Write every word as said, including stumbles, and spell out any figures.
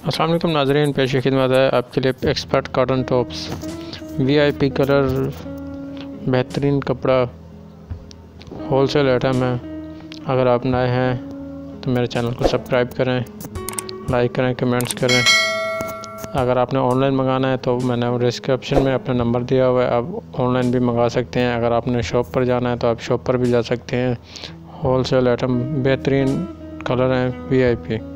अस्सलाम वालेकुम नाज़रीन, पेश खिदमत है आपके लिए expert cotton tops VIP colour, बेहतरीन कपड़ा, होलसेल आइटम है। अगर आप नए हैं तो मेरे चैनल को सब्सक्राइब करें, लाइक करें, कमेंट्स करें। अगर आपने ऑनलाइन मंगाना है तो मैंने डिस्क्रिप्शन में अपना नंबर दिया हुआ है, आप ऑनलाइन भी मंगा सकते हैं। अगर आपने शॉप पर जाना है तो आप शॉप पर भी जा सकते हैं। होलसेल आइटम, बेहतरीन कलर हैं वीआईपी।